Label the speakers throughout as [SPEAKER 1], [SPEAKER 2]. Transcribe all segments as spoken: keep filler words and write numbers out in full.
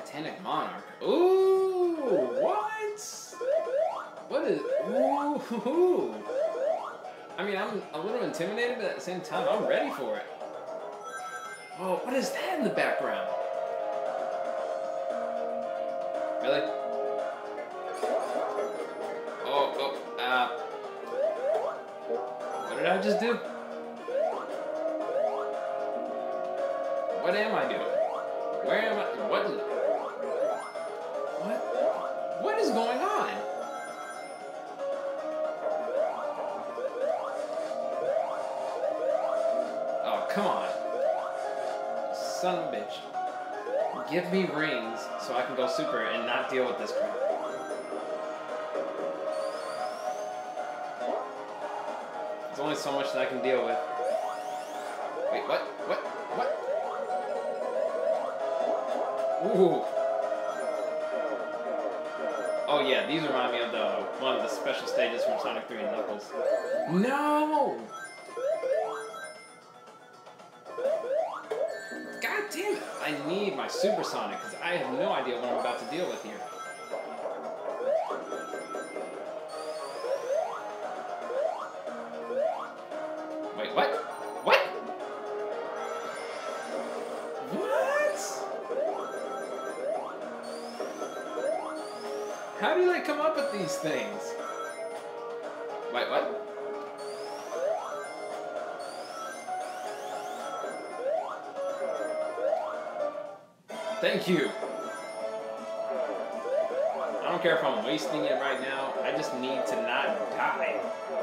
[SPEAKER 1] Titanic Monarch. Ooh, what? What is? Ooh. I mean, I'm a little intimidated, but at the same time, I'm ready for it. Oh, what is that in the background? Really? Oh, oh, uh. What did I just do? What am I doing? Where am I? What? What? What is going on? Oh, come on. Son of a bitch. Give me rings so I can go super and not deal with this crap. There's only so much that I can deal with. Wait, what? What? What? Ooh. Oh yeah, these remind me of the one of the special stages from Sonic three and Knuckles. No! God damn it! I need my Super Sonic because I have no idea what I'm about to deal with here. Wait, what? What? What? How do they come up with these things? Wait, what? Thank you. I don't care if I'm wasting it right now. I just need to not die.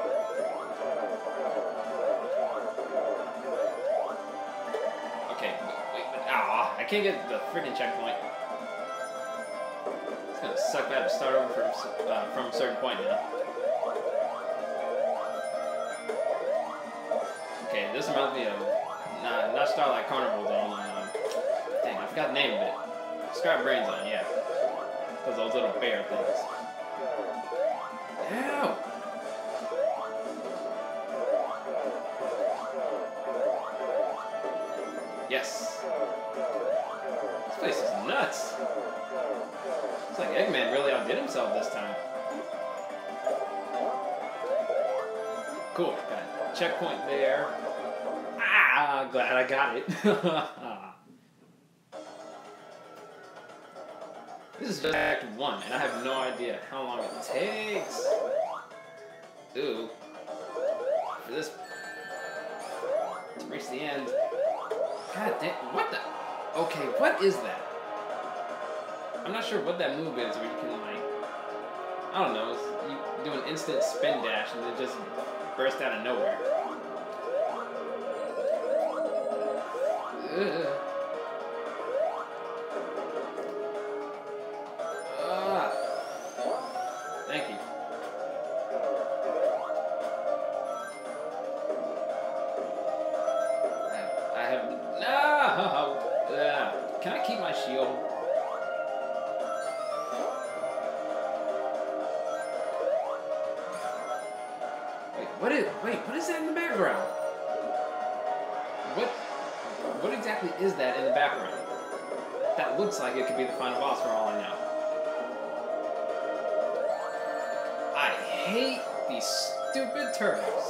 [SPEAKER 1] Okay, wait, wait, wait. Ah, I can't get the freaking checkpoint. It's gonna suck bad to start over from uh, from a certain point now. Okay, this reminds me of not not Starlight Carnival though. Um, dang, I forgot the name of it. Scar Brains on, yeah. Those those little bear things. Ow! Yes. This place is nuts. It's like Eggman really outdid himself this time. Cool. Got a checkpoint there. Ah, glad I got it. This is just Act one, and I have no idea how long it takes. Ooh. For this to reach the end. God damn, what the? Okay, what is that? I'm not sure what that move is where you can, like, I don't know, it's, you do an instant spin dash and it just burst out of nowhere. Ugh. Ah. Thank you. I have, no! Yeah. Can I keep my shield? Wait, what is, wait, what is that in the background? What, what exactly is that in the background? That looks like it could be the final boss for all I know. I hate these stupid turtles.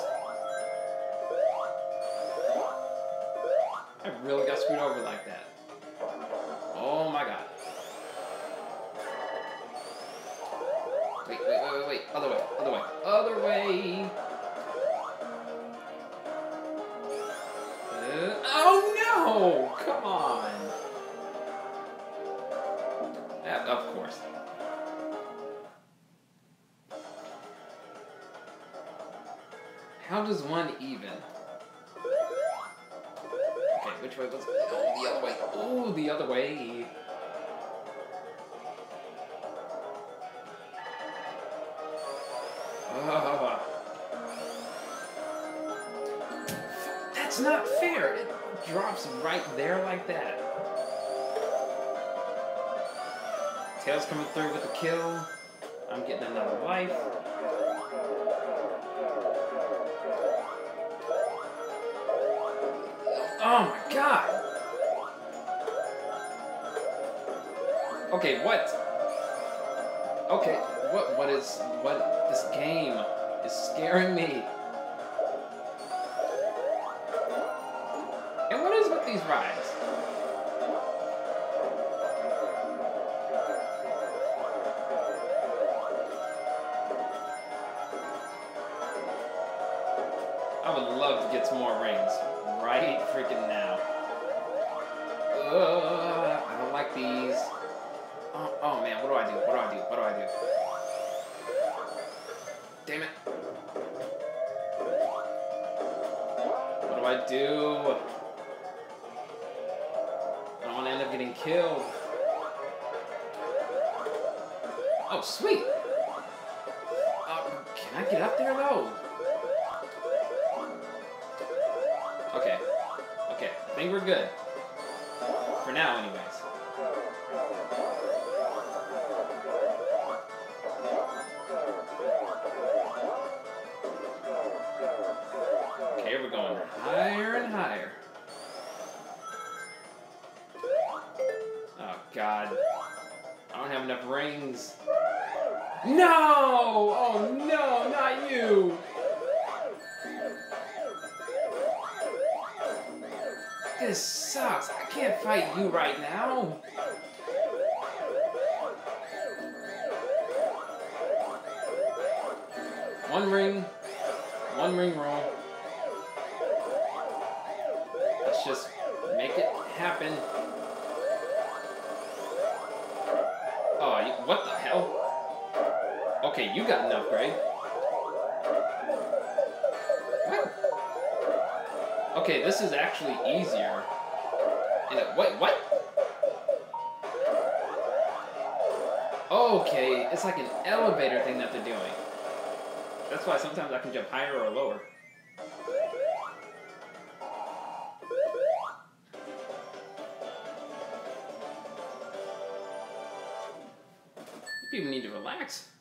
[SPEAKER 1] I really got screwed over like that. Oh my god. Wait, wait, wait, wait, wait. Other way, other way, other way. Uh, oh no! Come on. Yeah, of course. How does one even? Okay, which way was it? Oh, the other way. Oh, the other way. Oh. That's not fair. It drops right there like that. Tails coming through with the kill. I'm getting another life. Oh my god! Okay, what? Okay, what? What is what? This game is scaring me. And what is with these rides? I would love to get some more rings right freaking now. Ugh, I don't like these. Oh, oh man, what do I do? What do I do? What do I do? Damn it. What do I do? I don't want to end up getting killed. Oh, sweet. Uh, can I get up there though? Okay. Okay, I think we're good. For now, anyways. Okay, we're going higher and higher. Oh, God. I don't have enough rings. No! Oh, no, not you! This sucks. I can't fight you right now. One ring. One ring roll. Let's just make it happen. Oh, you, what the hell? Okay, you got an upgrade. What? Okay, this is actually easier. And it, wait, what? Okay, it's like an elevator thing that they're doing. That's why sometimes I can jump higher or lower. People need to relax.